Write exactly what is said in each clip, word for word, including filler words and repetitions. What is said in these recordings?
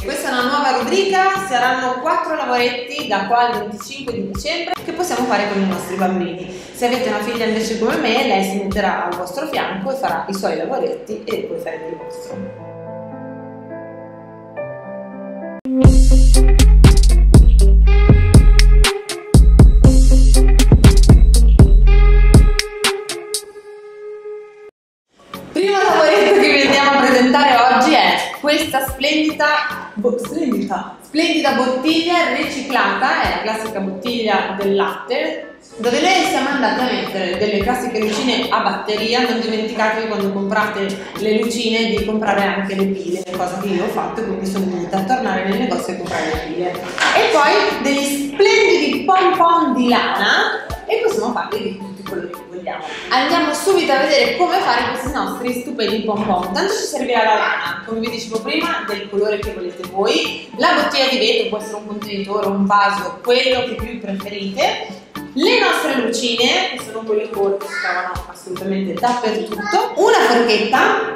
Questa è una nuova rubrica, saranno quattro lavoretti da qua al venticinque di dicembre che possiamo fare con i nostri bambini. Se avete una figlia invece come me, lei si metterà al vostro fianco e farà i suoi lavoretti e voi farete il vostro. Primo lavoretto che vi andiamo a presentare oggi è questa splendida, bo splendida, splendida bottiglia riciclata, è la classica bottiglia del latte, dove noi siamo andati a mettere delle classiche lucine a batteria. Non dimenticatevi quando comprate le lucine di comprare anche le pile, cosa che io ho fatto, quindi sono dovuta tornare nel negozio e comprare le pile. E poi degli splendidi pom pom di lana, e possiamo farli di tutti i colori che vogliamo. Andiamo subito a vedere come fare questi nostri stupendi pom pom. Tanto ci servirà la lana, come vi dicevo prima, del colore che volete voi, la bottiglia di vetro, può essere un contenitore, un vaso, quello che più preferite, le nostre lucine, che sono quelle che si trovano assolutamente dappertutto, una forchetta,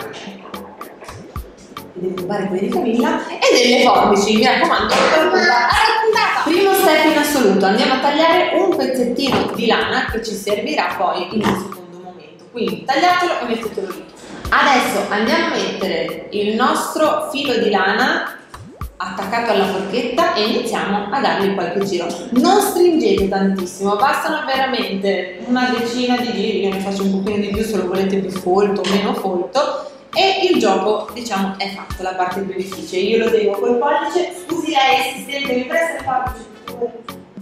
devo rubare quelle di Camilla, e delle forbici, mi raccomando, arrotondata. Primo step in assoluto, andiamo a tagliare un pezzettino di lana che ci servirà poi in un secondo momento, quindi tagliatelo e mettetelo lì. Adesso andiamo a mettere il nostro filo di lana attaccato alla forchetta e iniziamo a dargli qualche giro. Non stringete tantissimo, bastano veramente una decina di giri, io ne faccio un pochino di più se lo volete più folto o meno folto, e il gioco, diciamo, è fatto, la parte più difficile. Io lo devo col pollice. Scusi lei assistente, mi presta il pollice?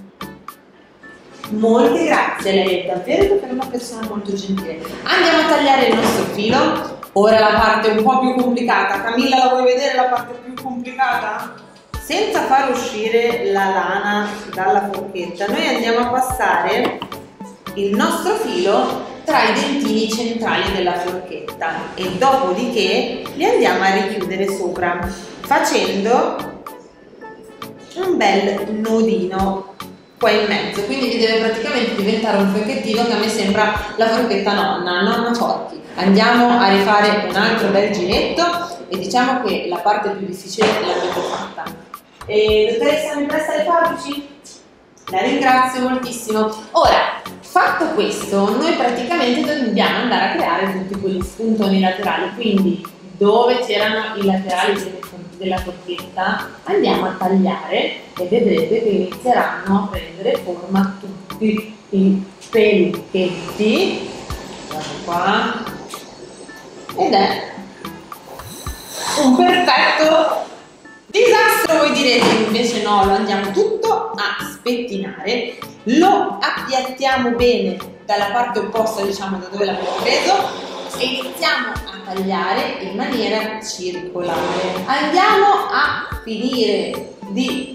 Molte grazie, lei è davvero una persona molto gentile. Andiamo a tagliare il nostro filo. Ora la parte un po' più complicata. Camilla, la vuoi vedere la parte più complicata? Senza far uscire la lana dalla forchetta, noi andiamo a passare il nostro filo tra i dentini centrali della forchetta e dopodiché li andiamo a richiudere sopra facendo un bel nodino qua in mezzo, quindi vi deve praticamente diventare un forchettino che a me sembra la forchetta nonna, nonna Forchi. Andiamo a rifare un altro bel giretto e diciamo che la parte più difficile l'abbiamo fatta. E, dottoressa, mi presta le forbici? La ringrazio moltissimo. Ora, fatto questo, noi praticamente dobbiamo andare a creare tutti quegli spuntoni laterali, quindi dove c'erano i laterali della forchetta andiamo a tagliare e vedrete che inizieranno a prendere forma tutti i pelichetti, guardate qua, ed è un perfetto disastro, voi direte. Invece no, lo andiamo tutto a spettinare, lo appiattiamo bene dalla parte opposta, diciamo, da dove l'abbiamo preso, e iniziamo a tagliare in maniera circolare. Andiamo a finire di,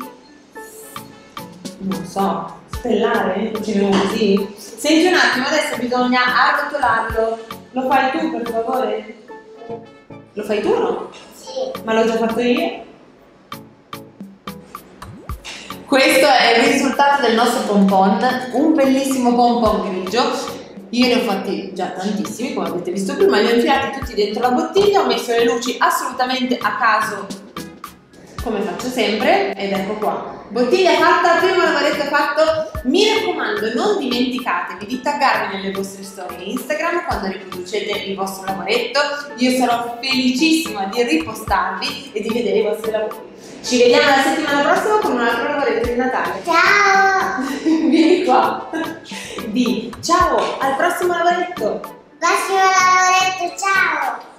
non so, spellare, diciamo così. Senti un attimo, adesso bisogna arrotolarlo. Lo fai tu, per favore? Lo fai tu o no? Sì. Ma l'ho già fatto io? Questo è il risultato del nostro pompon, un bellissimo pompon grigio. Io ne ho fatti già tantissimi, come avete visto prima, li ho infilati tutti dentro la bottiglia, ho messo le luci assolutamente a caso, come faccio sempre, ed ecco qua. Bottiglia fatta, primo lavoretto fatto. Mi raccomando, non dimenticatevi di taggarmi nelle vostre storie Instagram quando riproducete il vostro lavoretto. Io sarò felicissima di ripostarvi e di vedere i vostri lavori. Ci vediamo la settimana prossima con un altro lavoretto di Natale. Ciao! Vieni qua. Di ciao, al prossimo lavoretto. Prossimo lavoretto, ciao!